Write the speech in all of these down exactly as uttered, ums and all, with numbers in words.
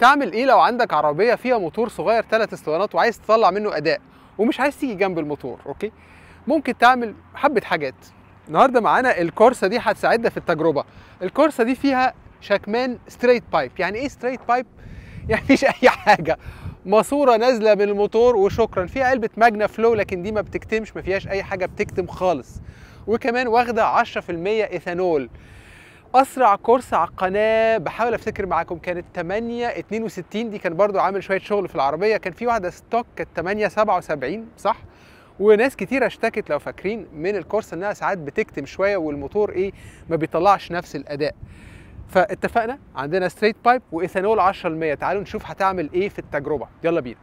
تعمل ايه لو عندك عربيه فيها موتور صغير ثلاث اسطوانات وعايز تطلع منه اداء ومش عايز تيجي جنب الموتور؟ اوكي، ممكن تعمل حبه حاجات. النهارده معانا الكورسه دي هتساعدنا في التجربه. الكورسه دي فيها شكمان ستريت بايب. يعني ايه ستريت بايب؟ يعني مفيش اي حاجه، ماسوره نازله من الموتور وشكرا. فيها علبه ماجنا فلو لكن دي ما بتكتمش، ما فيهاش اي حاجه بتكتم خالص، وكمان واخده عشرة في المية ايثانول. اسرع كورس على القناه، بحاول افتكر معاكم، كانت ثمانية اتنين وستين. دي كان برضو عامل شويه شغل في العربيه. كان في واحده ستوك كانت ثمانية سبعة وسبعين صح، وناس كتيره اشتكت لو فاكرين من الكورس انها ساعات بتكتم شويه والموتور ايه ما بيطلعش نفس الاداء. فاتفقنا عندنا ستريت بايب وايثانول عشرة في المية. تعالوا نشوف هتعمل ايه في التجربه، يلا بينا.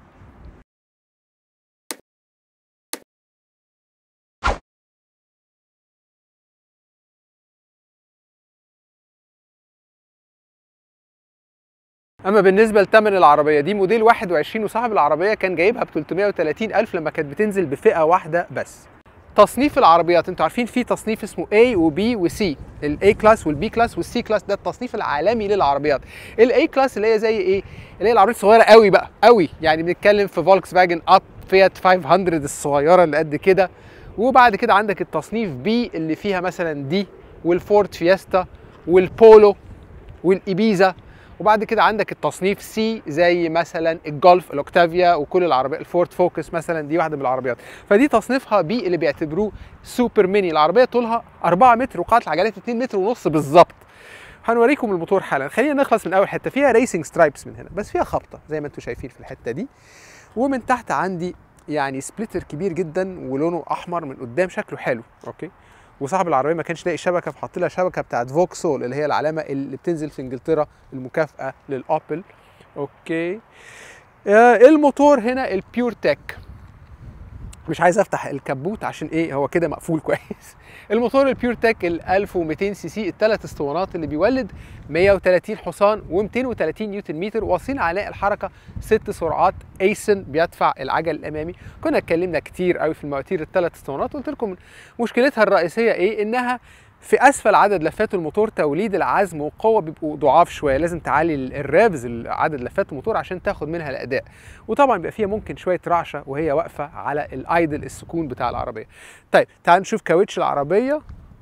اما بالنسبه لثمن العربيه دي، موديل واحد وعشرين، وصاحب العربيه كان جايبها ب ثلاثمية وثلاثين ألف لما كانت بتنزل بفئه واحده بس. تصنيف العربيات، انتوا عارفين في تصنيف اسمه A و B و C. ال A كلاس وال B كلاس وال C كلاس، ده التصنيف العالمي للعربيات. ال A كلاس اللي هي زي ايه؟ اللي هي العربيات الصغيره قوي بقى قوي، يعني بنتكلم في فولكس فاجن اب، فيات خمسمية الصغيره اللي قد كده. وبعد كده عندك التصنيف B اللي فيها مثلا دي والفورد فيستا والبولو والايبيزا. وبعد كده عندك التصنيف سي زي مثلا الجولف، الاوكتافيا، وكل العربيات، الفورد فوكس مثلا، دي واحده من العربيات. فدي تصنيفها بي اللي بيعتبروه سوبر ميني. العربيه طولها أربعة متر وقاعده العجلات اتنين متر ونص بالظبط. هنوريكم الموتور حالا. خلينا نخلص من اول حته، فيها ريسنج سترايبس من هنا، بس فيها خبطه زي ما انتم شايفين في الحته دي. ومن تحت عندي يعني سبليتر كبير جدا ولونه احمر من قدام، شكله حلو. اوكي، وصاحب العربيه ما كانش لاقي شبكه فحط لها شبكه بتاعت فوكسول اللي هي العلامه اللي بتنزل في انجلترا المكافاه للابل. اوكي، آه الموتور هنا البيور تك. مش عايز افتح الكبوت عشان ايه، هو كده مقفول كويس. الموتور البيور تك ال ألف ومئتين سي سي، الثلاث اسطوانات، اللي بيولد مية وثلاثين حصان ومئتين وثلاثين نيوتن متر، واصلين عناء الحركه ست سرعات. ايسن بيدفع العجل الامامي. كنا اتكلمنا كتير قوي في المواتير الثلاث اسطوانات، قلت لكم مشكلتها الرئيسيه ايه، انها في اسفل عدد لفات الموتور توليد العزم والقوه بيبقوا ضعاف شويه، لازم تعلي الرابز عدد لفات الموتور عشان تاخد منها الاداء. وطبعا بيبقى فيها ممكن شويه رعشه وهي واقفه على الايدل، السكون بتاع العربيه. طيب تعال نشوف كاوتش العربيه.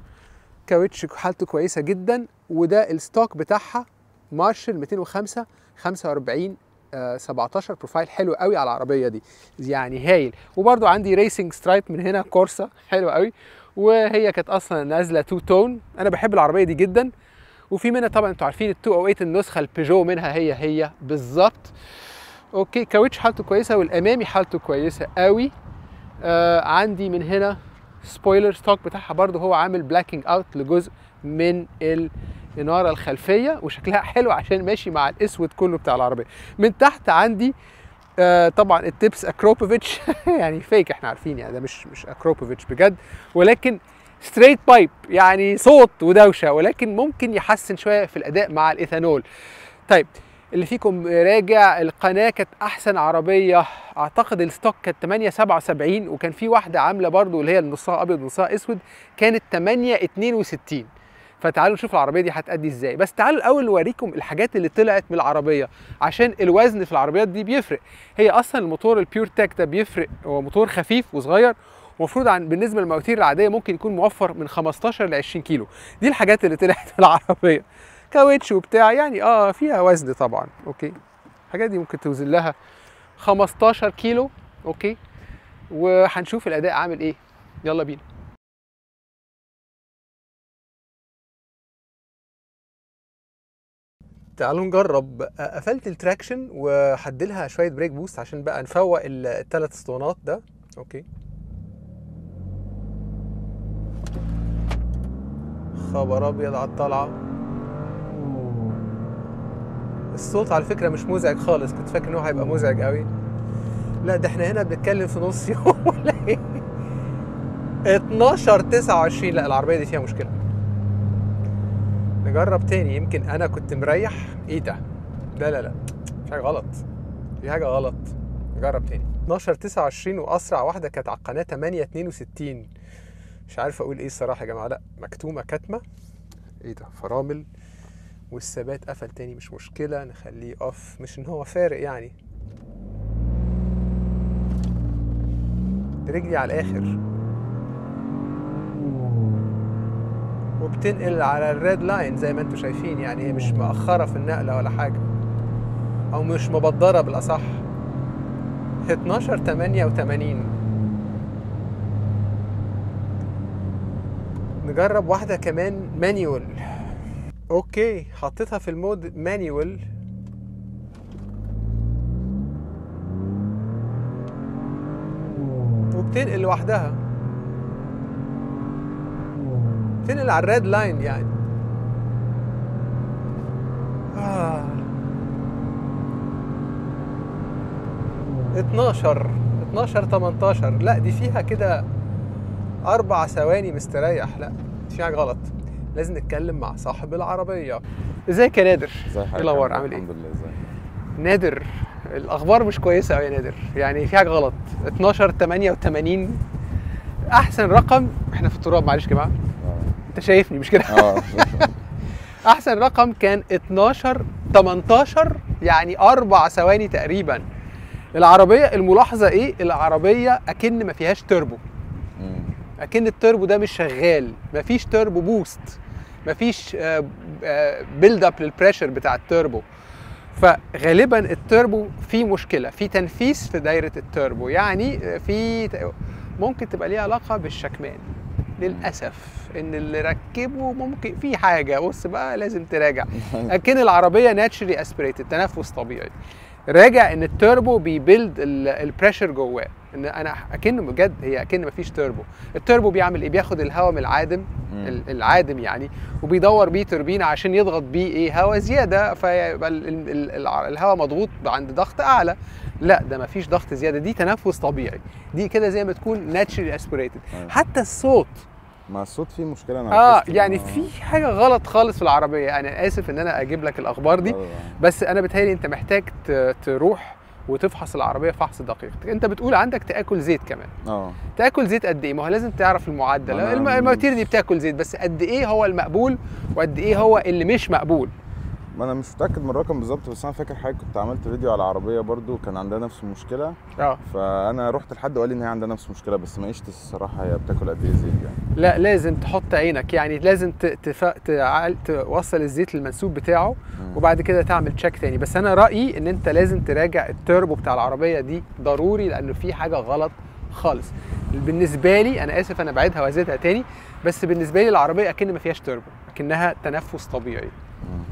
كاوتش حالته كويسه جدا، وده الستوك بتاعها مارشل مئتين وخمسة خمسة وأربعين آه سبعتاشر، بروفايل حلو قوي على العربيه دي، يعني هايل. وبرده عندي ريسنج سترايب من هنا، كورسا حلو قوي، وهي كانت اصلا نازله تو تون. انا بحب العربيه دي جدا. وفي منها طبعا انتوا عارفين ال مئتين وثمانية النسخه البيجو منها هي هي بالظبط. اوكي، كاوتش حالته كويسه، والامامي حالته كويسه قوي. آه عندي من هنا سبويلر ستوك بتاعها برده، هو عامل بلاكينج اوت لجزء من الاناره الخلفيه، وشكلها حلو عشان ماشي مع الاسود كله بتاع العربيه. من تحت عندي آه طبعا التبس اكروبوفيتش يعني فيك، احنا عارفين يعني ده مش مش اكروبوفيتش بجد، ولكن ستريت بايب، يعني صوت ودوشه، ولكن ممكن يحسن شويه في الاداء مع الايثانول. طيب اللي فيكم راجع القناه، كانت احسن عربيه اعتقد الستوك كانت ثمانية سبعة وسبعين، وكان في واحده عامله برضو اللي هي نصها ابيض ونصها اسود كانت ثمانية اتنين وستين. فتعالوا نشوف العربيه دي هتأدي ازاي. بس تعالوا الاول نوريكم الحاجات اللي طلعت من العربيه، عشان الوزن في العربيات دي بيفرق. هي اصلا الموتور البيور تك ده بيفرق، هو موتور خفيف وصغير، ومفروض عن بالنسبه للمواتير العاديه ممكن يكون موفر من خمستاشر ل عشرين كيلو. دي الحاجات اللي طلعت في العربيه، كاوتش وبتاع، يعني اه فيها وزن طبعا. اوكي، الحاجات دي ممكن توزن لها خمستاشر كيلو. اوكي، وهنشوف الاداء عامل ايه، يلا بينا. تعالوا نجرب. قفلت التراكشن وهديلها شويه بريك بوست عشان بقى نفوق الثلاث اسطوانات ده. اوكي، خبر ابيض على الطلعه. الصوت على فكره مش مزعج خالص، كنت فاكر انه هيبقى مزعج قوي. لا ده احنا هنا بنتكلم في نص يوم ولا ايه؟ اتناشر تسعة وعشرين. لا العربيه دي فيها مشكله. نجرب تاني، يمكن انا كنت مريح. ايه ده؟ لا لا لا، في حاجه غلط، في حاجه غلط. نجرب تاني. اتناشر تسعة وعشرين، واسرع واحده كانت على القناه ثمانية اتنين وستين. مش عارف اقول ايه الصراحه يا جماعه. لا مكتومه كتمه. ايه ده؟ فرامل والثبات قفل تاني، مش مشكله نخليه اوف، مش ان هو فارق يعني. رجلي على الاخر وبتنقل على الريد لاين زي ما انتم شايفين، يعني هي مش مأخرة في النقلة ولا حاجة، او مش مبدرة بالاصح. اتناشر تمانية وتمانين. نجرب واحدة كمان مانيوال. اوكي حطيتها في المود مانيوال، وبتنقل لوحدها، بتنقل على الريد لاين يعني. آه. اتناشر اتناشر تمنتاشر. لا دي فيها كده اربع ثواني مستريح، لا في حاجه غلط، لازم نتكلم مع صاحب العربيه. ازيك يا نادر؟ ازي حضرتك؟ ايه الاخبار؟ عامل ايه؟ الحمد لله. ازيك نادر؟ الاخبار مش كويسه قوي يا نادر، يعني في حاجه غلط. اتناشر تمانية وتمانين احسن رقم. احنا في التراب معلش يا جماعه، انت شايفني مش كده؟ اه احسن رقم كان اتناشر تمنتاشر، يعني اربع ثواني تقريبا. العربيه الملاحظه ايه؟ العربيه اكن ما فيهاش تربو، اكن التربو ده مش شغال، مفيش تربو بوست، مفيش بيلد اب للبريشر بتاع التربو. فغالبا التربو فيه مشكله، في تنفيس في دايره التربو، يعني في ممكن تبقى ليها علاقه بالشكمان. للاسف ان اللي ركبه ممكن في حاجه، بص بقى لازم تراجع. اكن العربيه ناتشرالي اسبريتد، تنفس طبيعي. راجع ان التربو بيبيلد البريشر جواه، ان انا اكنه بجد هي اكن مفيش تربو. التربو بيعمل ايه؟ بياخد الهواء من العادم، العادم يعني، وبيدور بيه توربينه عشان يضغط بيه ايه؟ هواء زياده، فيبقى الهواء مضغوط عند ضغط اعلى. لا ده مفيش ضغط زياده، دي تنفس طبيعي، دي كده زي ما تكون ناتشرالي اسبريتد. حتى الصوت، مع الصوت فيه مشكله. انا اه يعني في حاجه غلط خالص في العربيه. انا اسف ان انا اجيب لك الاخبار دي، بس انا بتهيألي انت محتاج تروح وتفحص العربيه فحص دقيق. انت بتقول عندك تاكل زيت كمان. اه تاكل زيت قد ايه؟ ما هو لازم تعرف المعدل. المواتير دي بتاكل زيت، بس قد ايه هو المقبول وقد ايه هو اللي مش مقبول؟ ما انا مش متاكد من الرقم بالظبط، بس انا فاكر حاجه كنت عملت فيديو على عربيه برضو كان عندها نفس المشكله. اه فانا رحت لحد وقال لي ان هي عندها نفس المشكله، بس ما قشت الصراحه هي بتاكل قد ايه زيت يعني. لا لازم تحط عينك، يعني لازم تف... تعال... توصل الزيت للمنسوب بتاعه، م. وبعد كده تعمل تشيك تاني. بس انا رايي ان انت لازم تراجع التربو بتاع العربيه دي ضروري، لانه في حاجه غلط خالص. بالنسبه لي انا اسف انا بعيدها وازيدها تاني، بس بالنسبه لي العربيه اكن ما فيهاش تربو، اكنها تنفس طبيعي. م.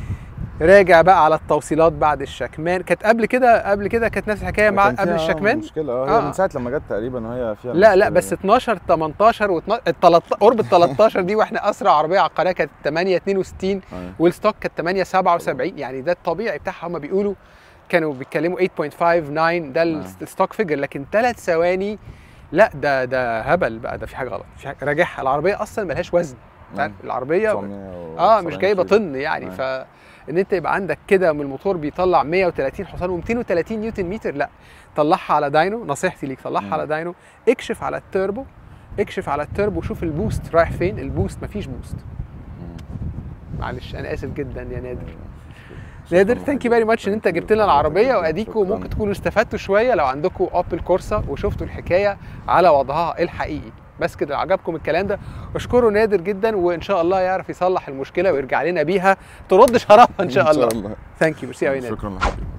راجع بقى على التوصيلات بعد الشكمان. كانت قبل كده قبل كده كانت نفس الحكايه مع قبل الشكمان. مشكله اه, آه. من ساعه لما جت تقريبا وهي فيها لا لا بس اتناشر تمنتاشر و قرب ال تلتاشر دي، واحنا اسرع عربيه عقاريه كانت تمانية اتنين وستين والستوك كانت تمانية سبعة وسبعين، يعني ده الطبيعي بتاعها. هم بيقولوا كانوا بيتكلموا تمانية فاصلة خمسة تسعة، ده الستوك فيجر، لكن ثلاث ثواني لا ده ده هبل بقى، ده في حاجه غلط. في حاجه راجعها، العربيه اصلا ملهاش وزن. العربيه اه مش جايبه طن يعني. ف ان انت يبقى عندك كده من الموتور بيطلع مية وتلاتين حصان ومئتين وتلاتين نيوتن متر، لا طلعها على داينو. نصيحتي ليك طلعها على داينو، اكشف على التربو، اكشف على التربو وشوف البوست رايح فين. البوست مفيش بوست. معلش انا اسف جدا يا نادر. نادر ثانك يو فيري ماتش ان انت جبت لنا العربيه، واديكم ممكن تكونوا استفدتوا شويه لو عندكم اوبل كورسا وشفتوا الحكايه على وضعها الحقيقي. بس كده عجبكم الكلام ده، اشكره نادر جدا، وان شاء الله يعرف يصلح المشكله ويرجع لنا بيها ترد شرفها ان شاء الله. ان شاء الله. ثانك يو. ميرسي قوي نادر. شكرا لحضرتك.